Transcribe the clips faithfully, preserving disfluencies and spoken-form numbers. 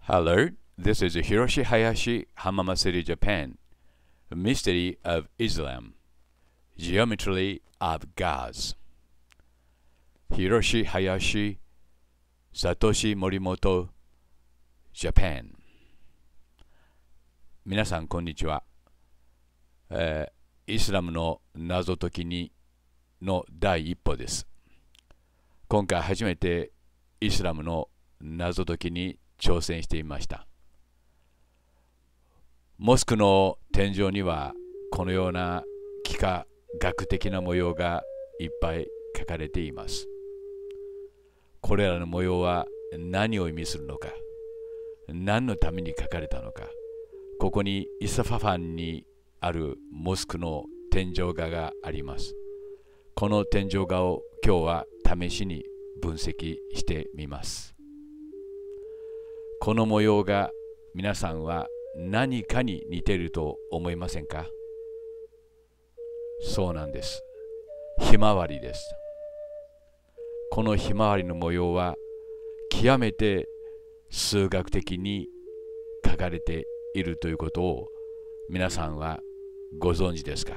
Hello, this is Hiroshi Hayashi, Hamama City, Japan. Mystery of Islam, Geometry of Gods. Hiroshi Hayashi, Satoshi Morimoto, Japan. 皆さん、こんにちは。えーイスラムの謎解きにの第一歩です。今回初めてイスラムの謎解きに挑戦していました。モスクの天井にはこのような幾何学的な模様がいっぱい描かれています。これらの模様は何を意味するのか、何のために描かれたのか、ここにイスファファンにあるモスクの天井画があります。この天井画を今日は試しに分析してみます。この模様が皆さんは何かに似ていると思いませんか？そうなんです。ひまわりです。このひまわりの模様は極めて数学的に描かれているということを皆さんはご存知ですか？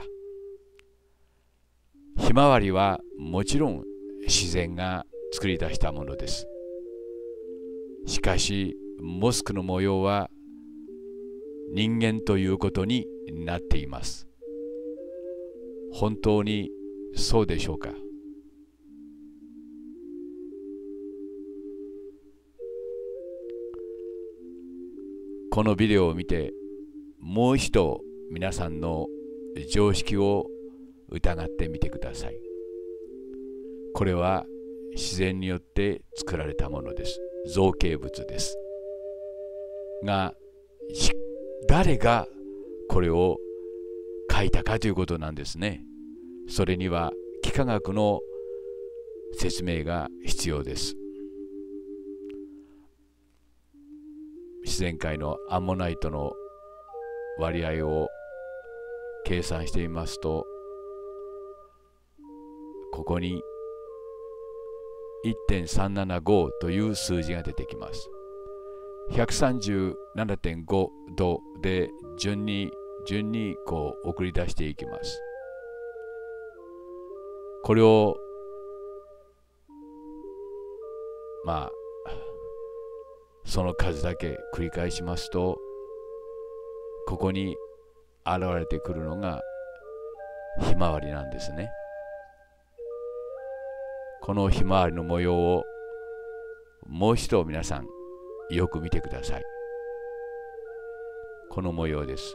ひまわりはもちろん自然が作り出したものです。しかしモスクの模様は人間ということになっています。本当にそうでしょうか？このビデオを見てもう一度皆さんの常識を疑ってみてください。これは自然によって作られたものです。造形物です。が、誰がこれを描いたかということなんですね。それには幾何学の説明が必要です。自然界のアンモナイトの割合を計算してみますと、ここに いってんさんななご という数字が出てきます。ひゃくさんじゅうななてんご 度で順に順にこう送り出していきます。これをまあその数だけ繰り返しますと、ここに現れてくるのがひまわりなんですね。このひまわりの模様をもう一度皆さんよく見てください。この模様です。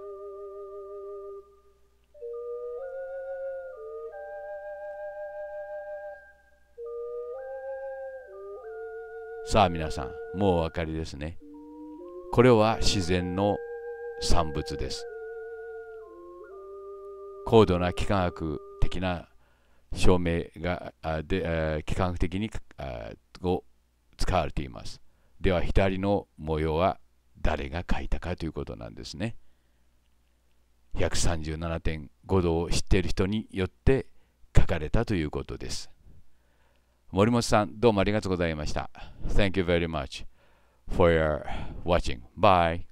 さあ皆さん、もうお分かりですね。これは自然の産物です。高度な幾何学的な証明がで幾何学的にを使われています。では左の模様は誰が描いたかということなんですね。ひゃくさんじゅうななてんご 度を知っている人によって描かれたということです。森本さん、どうもありがとうございました。Thank you very much for your watching. Bye.